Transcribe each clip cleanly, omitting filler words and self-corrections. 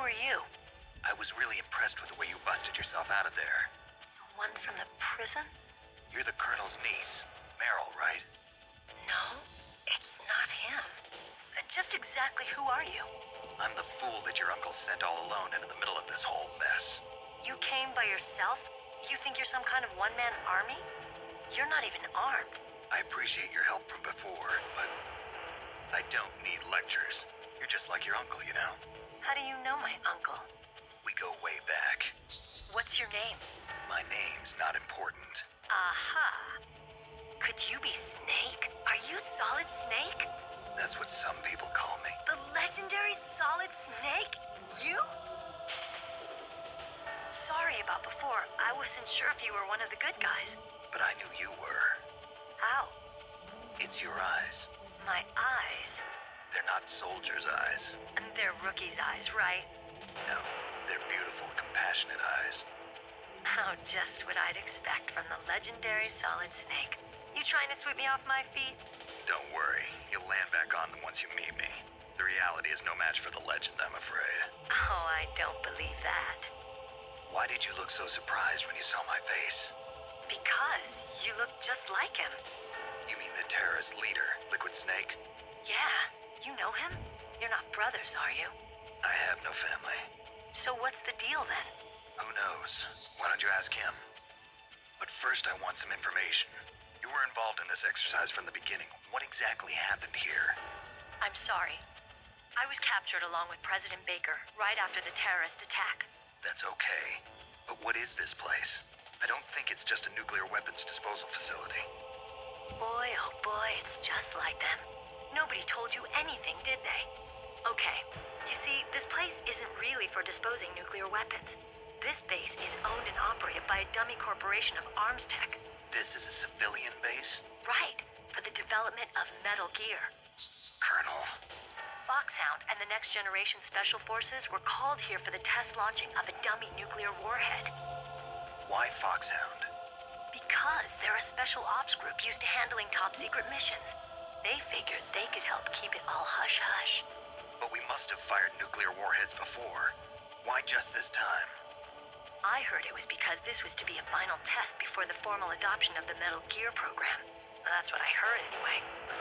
are you? I was really impressed with the way you busted yourself out of there. The one from the prison? You're the Colonel's niece, Meryl, right? No, it's not him. Just exactly who are you? I'm the fool that your uncle sent all alone into the middle of this whole mess. You came by yourself? You think you're some kind of one-man army? You're not even armed. I appreciate your help from before, but I don't need lectures. You're just like your uncle, you know? How do you know my uncle? We go way back. What's your name? My name's not important. Aha. Could you be Snake? Are you Solid Snake? That's what some people call me. The legendary Solid Snake? You? Sorry about before. I wasn't sure if you were one of the good guys. But I knew you were. How? It's your eyes. My eyes? They're not soldiers' eyes. And they're rookies' eyes, right? No, they're beautiful, compassionate eyes. Oh, just what I'd expect from the legendary Solid Snake. You trying to sweep me off my feet? Don't worry, you'll land back on them once you meet me. The reality is no match for the legend, I'm afraid. Oh, I don't believe that. Why did you look so surprised when you saw my face? Because you look just like him. You mean the terrorist leader, Liquid Snake? Yeah, you know him? You're not brothers, are you? I have no family. So what's the deal then? Who knows? Why don't you ask him? But first I want some information. You were involved in this exercise from the beginning. What exactly happened here? I'm sorry. I was captured along with President Baker right after the terrorist attack. That's okay. But what is this place? I don't think it's just a nuclear weapons disposal facility. Boy, oh boy, it's just like them. Nobody told you anything, did they? Okay, you see, this place isn't really for disposing nuclear weapons. This base is owned and operated by a dummy corporation of arms tech. This is a civilian base? Right, for the development of Metal Gear. Colonel. Foxhound and the Next Generation Special Forces were called here for the test launching of a dummy nuclear warhead. Why Foxhound? Because they're a special ops group used to handling top secret missions. They figured they could help keep it all hush-hush. But we must have fired nuclear warheads before. Why just this time? I heard it was because this was to be a final test before the formal adoption of the Metal Gear program. That's what I heard anyway.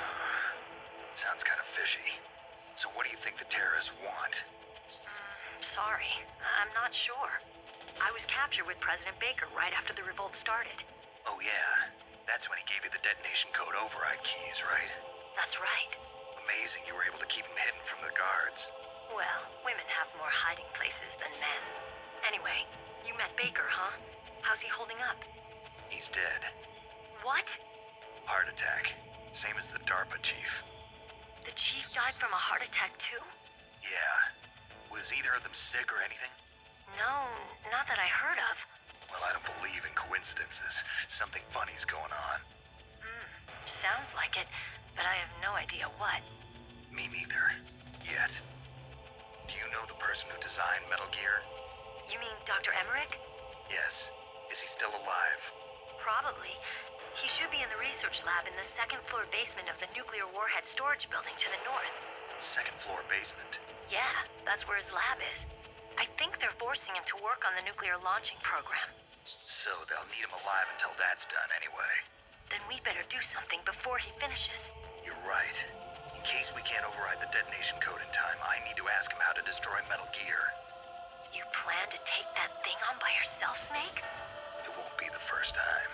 Sounds kind of fishy. So what do you think the terrorists want? Sorry, I'm not sure. I was captured with President Baker right after the revolt started. Oh yeah, that's when he gave you the detonation code override keys, right? That's right. Amazing you were able to keep him hidden from the guards. Well, women have more hiding places than men. Anyway, you met Baker, huh? How's he holding up? He's dead. What? Heart attack. Same as the DARPA chief. The chief died from a heart attack too? Yeah. Was either of them sick or anything? No, not that I heard of. Well, I don't believe in coincidences. Something funny's going on. Sounds like it, but I have no idea what. Me neither. Yet. Do you know the person who designed Metal Gear? You mean Dr. Emmerich? Yes. Is he still alive? Probably. He should be in the research lab in the second-floor basement of the nuclear warhead storage building to the north. Second floor basement? Yeah, that's where his lab is. I think they're forcing him to work on the nuclear launching program. So they'll need him alive until that's done anyway. Then we better do something before he finishes. You're right. In case we can't override the detonation code in time, I need to ask him how to destroy Metal Gear. You plan to take that thing on by yourself, Snake? It won't be the first time.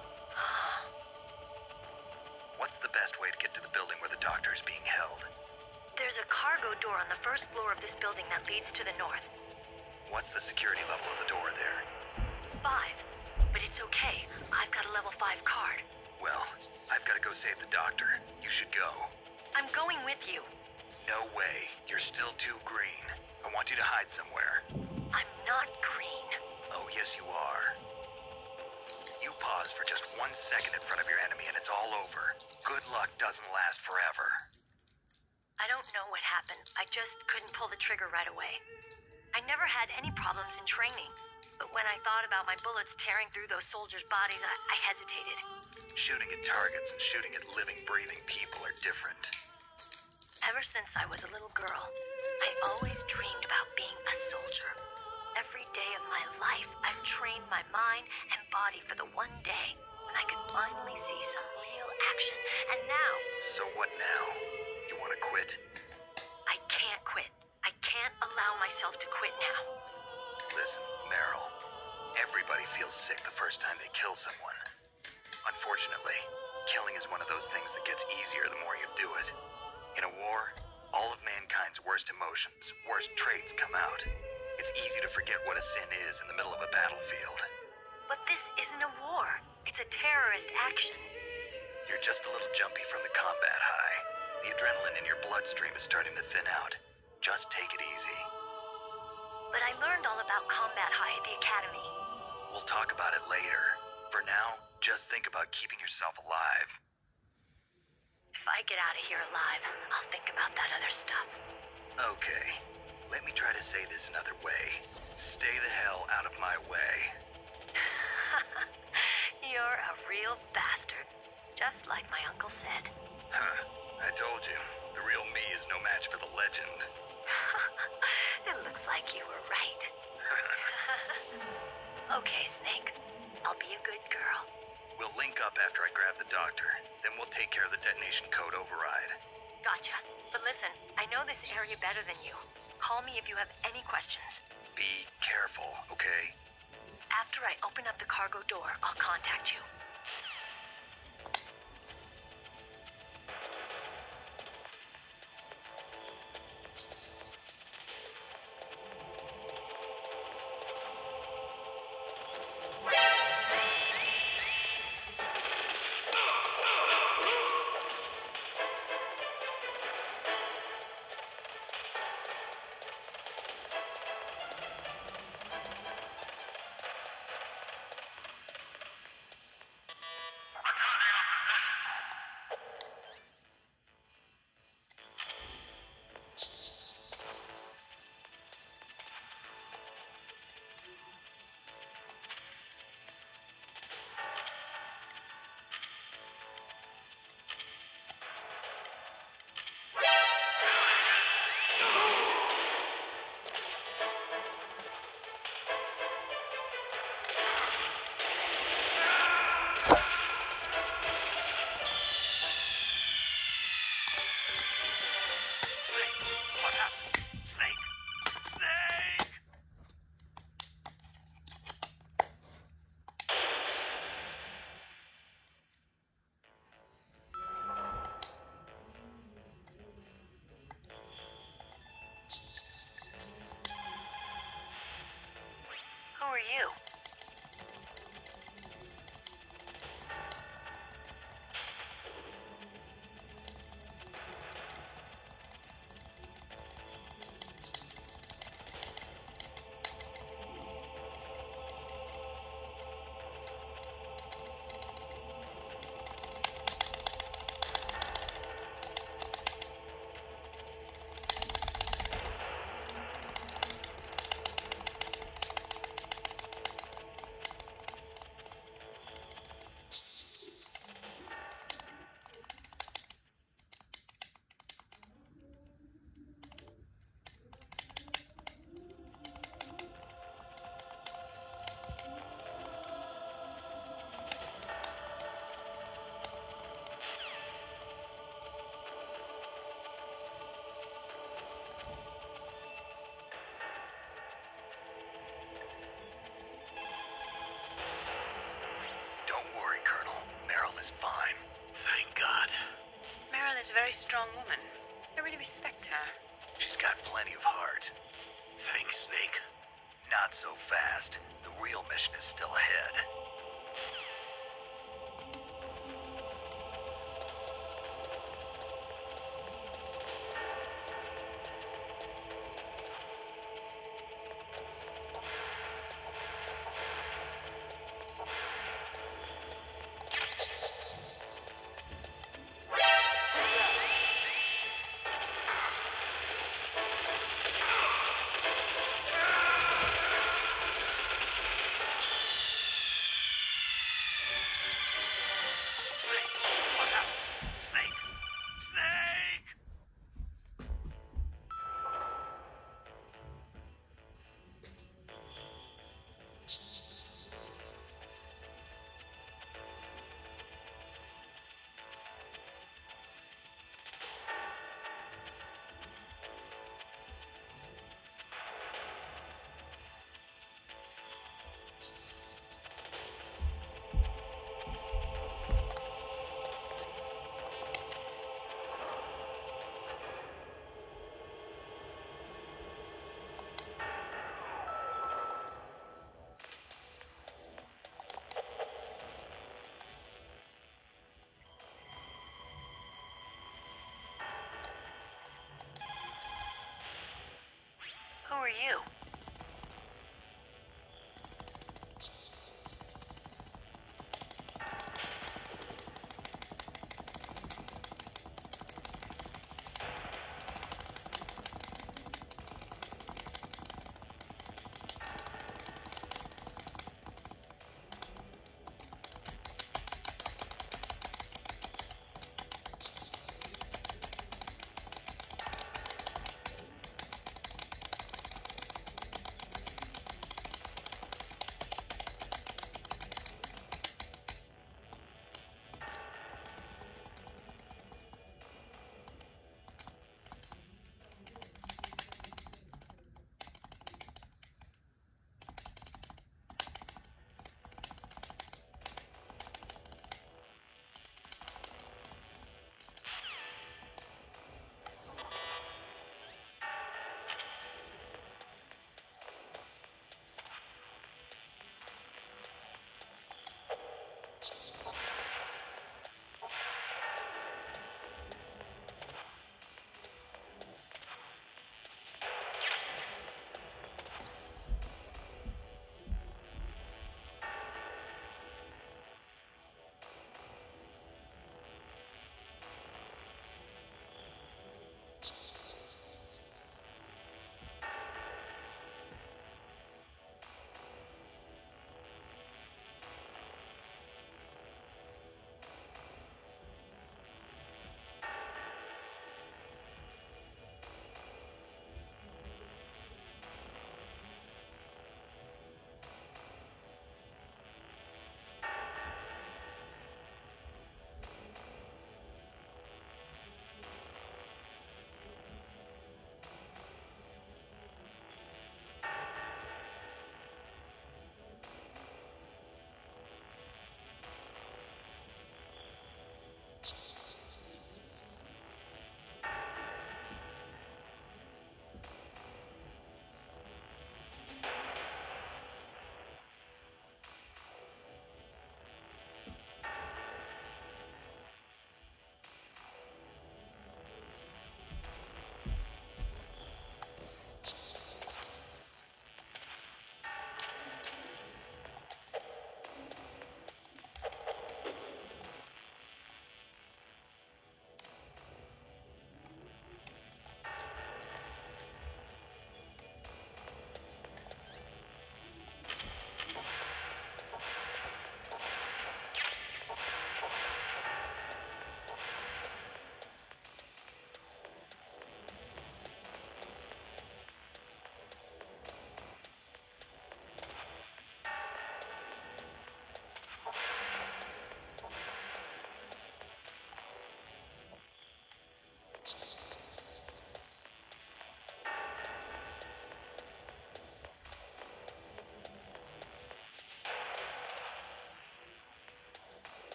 What's the best way to get to the building where the doctor is being held? There's a cargo door on the first floor of this building that leads to the north. What's the security level of the door there? 5. But it's okay. I've got a level 5 card. Well, I've got to go save the doctor. You should go. I'm going with you. No way. You're still too green. I want you to hide somewhere. I'm not green. Oh, yes you are. You pause for just 1 second in front of your enemy and it's all over. Good luck doesn't last forever. I don't know what happened. I just couldn't pull the trigger right away. I never had any problems in training. But when I thought about my bullets tearing through those soldiers' bodies, I hesitated. Shooting at targets and shooting at living, breathing people are different. Ever since I was a little girl, I always dreamed about being a soldier. Every day of my life, I've trained my mind and body for the one day when I could finally see some real action. And now... So what now? You want to quit? I can't quit. I can't allow myself to quit now. Listen, Meryl. Everybody feels sick the first time they kill someone. Unfortunately, killing is one of those things that gets easier the more you do it. In a war, all of mankind's worst emotions, worst traits come out. It's easy to forget what a sin is in the middle of a battlefield. But this isn't a war. It's a terrorist action. You're just a little jumpy from the combat high. The adrenaline in your bloodstream is starting to thin out. Just take it easy. But I learned all about combat high at the academy. We'll talk about it later. For now, just think about keeping yourself alive. If I get out of here alive, I'll think about that other stuff. Okay. Let me try to say this another way. Stay the hell out of my way. You're a real bastard. Just like my uncle said. Huh. I told you. The real me is no match for the legend. It looks like you were right. Okay, Snake. I'll be a good girl. We'll link up after I grab the doctor. Then we'll take care of the detonation code override. Gotcha. But listen, I know this area better than you. Call me if you have any questions. Be careful, okay? After I open up the cargo door, I'll contact you. Who are you? Very strong woman. I really respect her. She's got plenty of heart. Thanks, Snake. Not so fast. The real mission is still ahead. are you?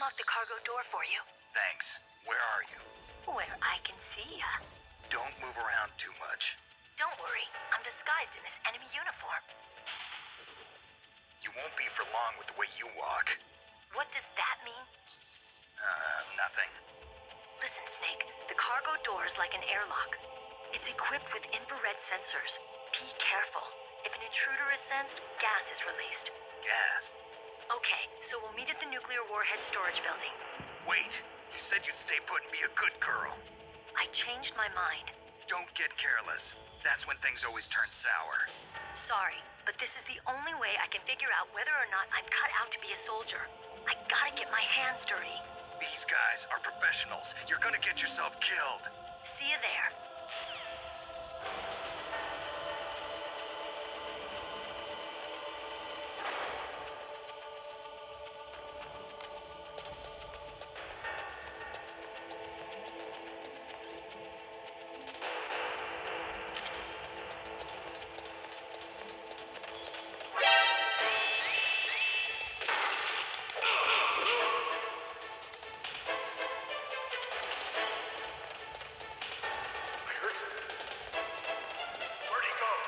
unlock the cargo door for you. Thanks. Where are you? Where I can see ya. Don't move around too much. Don't worry, I'm disguised in this enemy uniform. You won't be for long with the way you walk. What does that mean? Nothing. Listen, Snake, the cargo door is like an airlock. It's equipped with infrared sensors. Be careful. If an intruder is sensed, gas is released. Gas? Okay, so we'll meet at the nuclear warhead storage building. Wait, you said you'd stay put and be a good girl. I changed my mind. Don't get careless. That's when things always turn sour. Sorry, but this is the only way I can figure out whether or not I'm cut out to be a soldier. I gotta get my hands dirty. These guys are professionals. You're gonna get yourself killed. See you there. Where'd he go?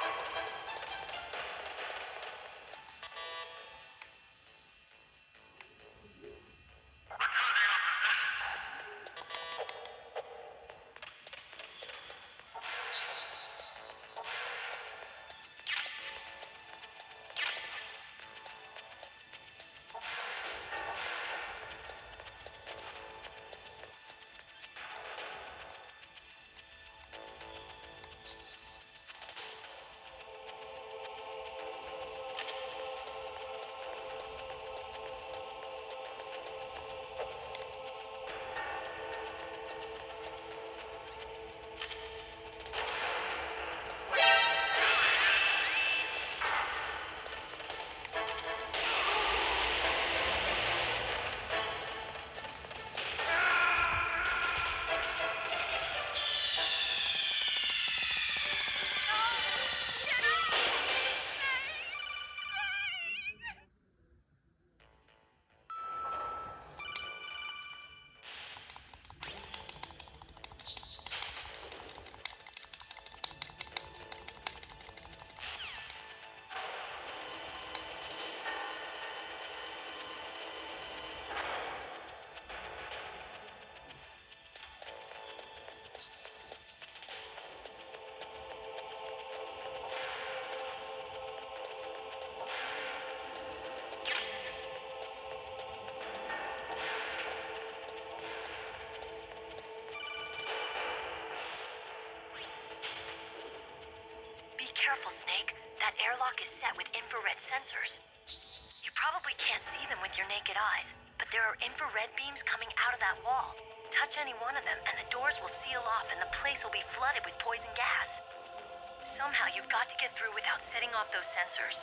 Careful, Snake. That airlock is set with infrared sensors. You probably can't see them with your naked eyes, but there are infrared beams coming out of that wall. Touch any one of them, and the doors will seal off and the place will be flooded with poison gas. Somehow you've got to get through without setting off those sensors.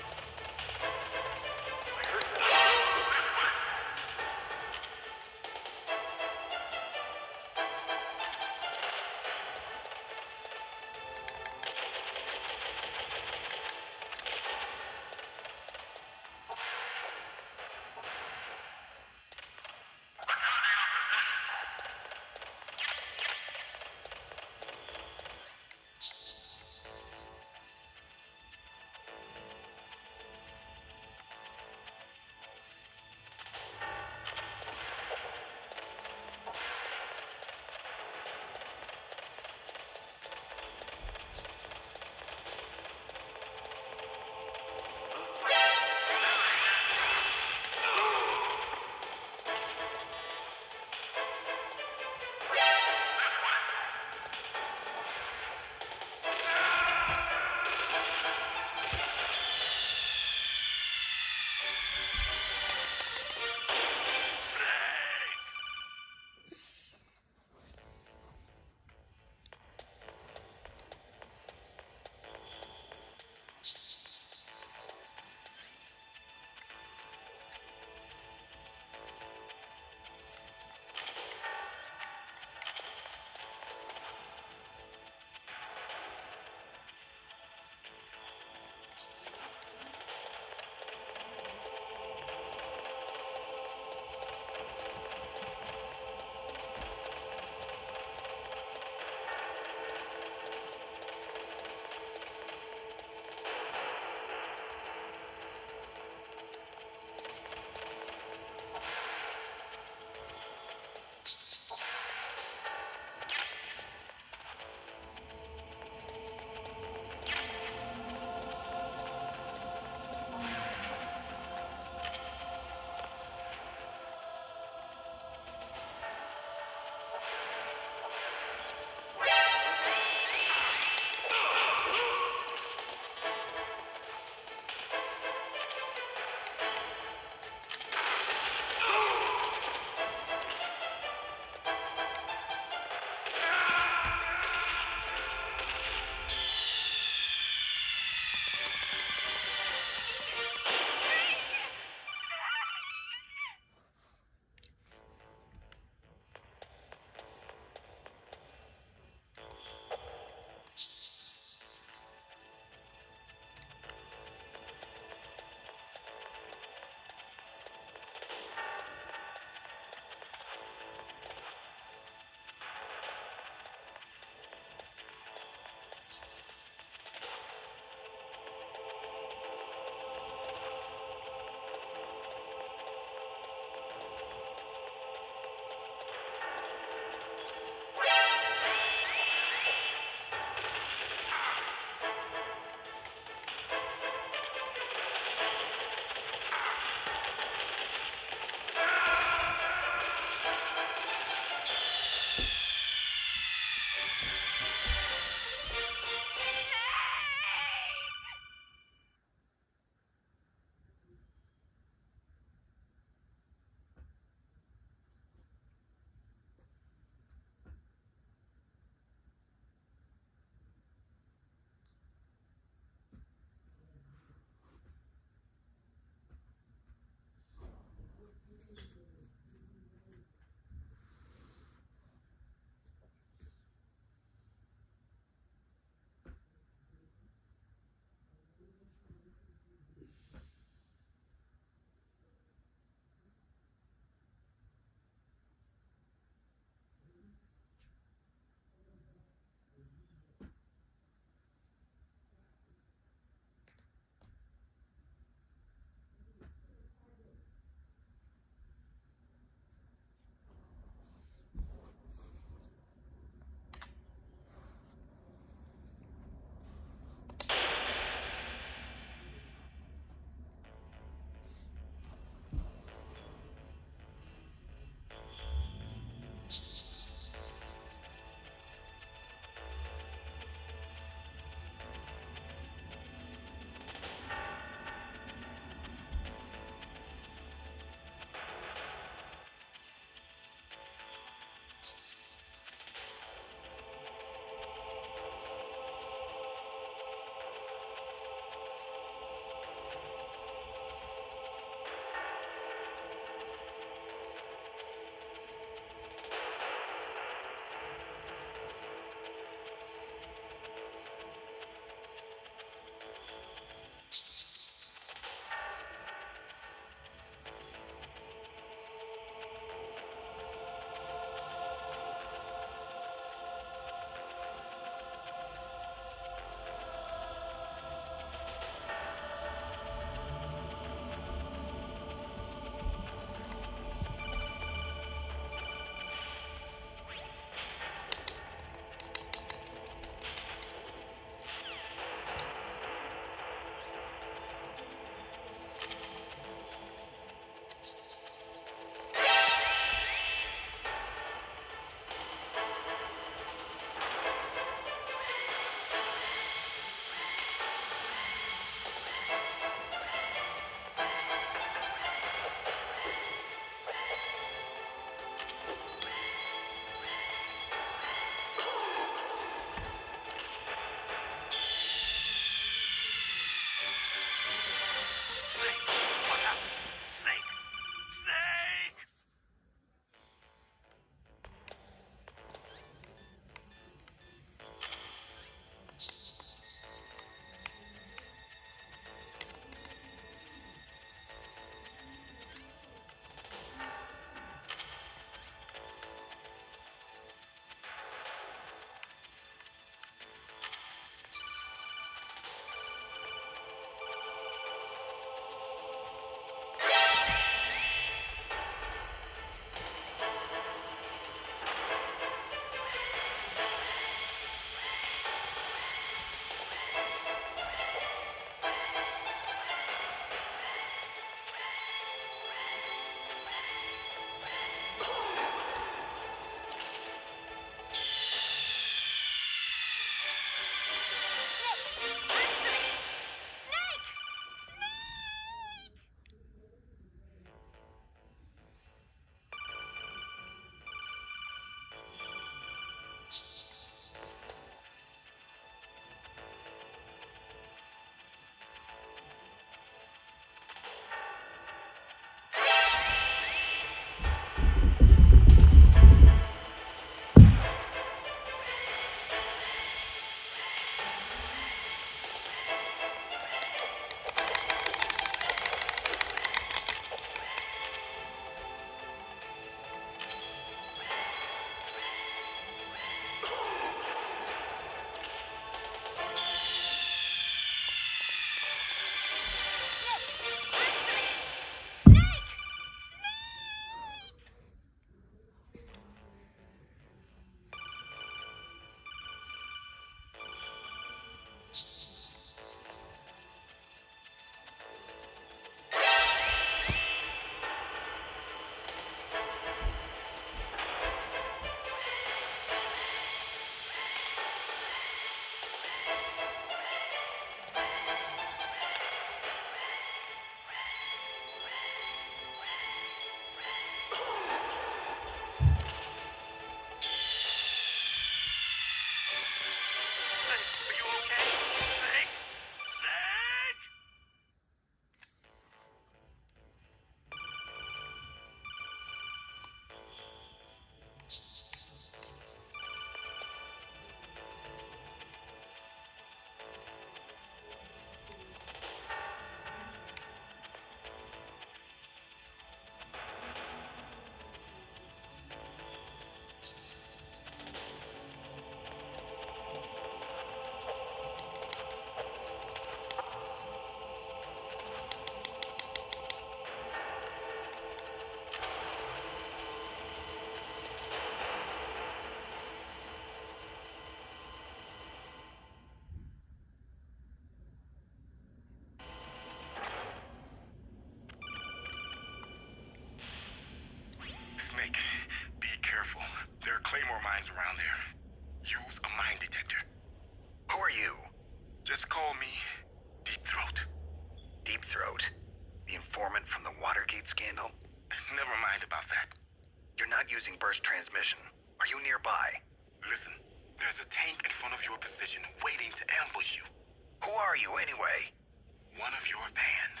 landmines around there. Use a mine detector. Who are you? Just call me Deep Throat. Deep Throat? The informant from the Watergate scandal? Never mind about that. You're not using burst transmission. Are you nearby? Listen, there's a tank in front of your position waiting to ambush you. Who are you, anyway? One of your bands.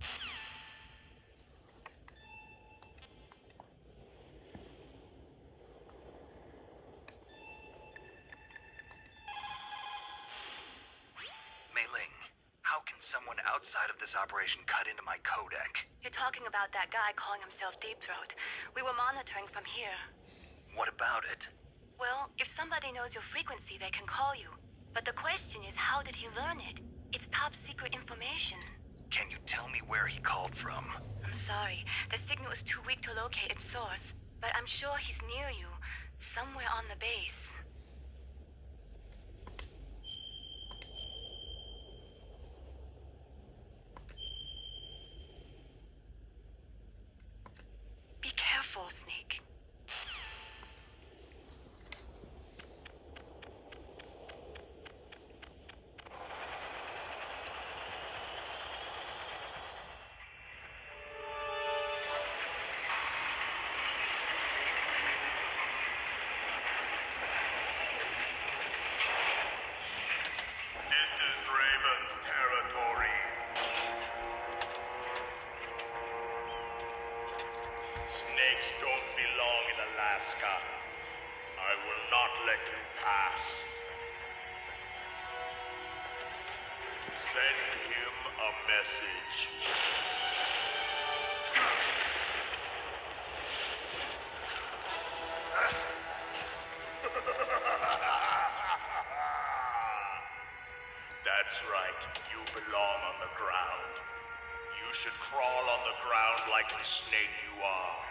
Mei Ling, how can someone outside of this operation cut into my codec? You're talking about that guy calling himself Deep Throat. We were monitoring from here. What about it? Well, if somebody knows your frequency, they can call you. But the question is, how did he learn it? It's top secret information. Can you tell me where he called from? I'm sorry. The signal is too weak to locate its source. But I'm sure he's near you. Somewhere on the base. Be careful, Snake. This is Raven's territory. Snakes don't belong in Alaska. I will not let you pass. Send him a message. That's right. You belong on the ground. You should crawl on the ground like the snake you are.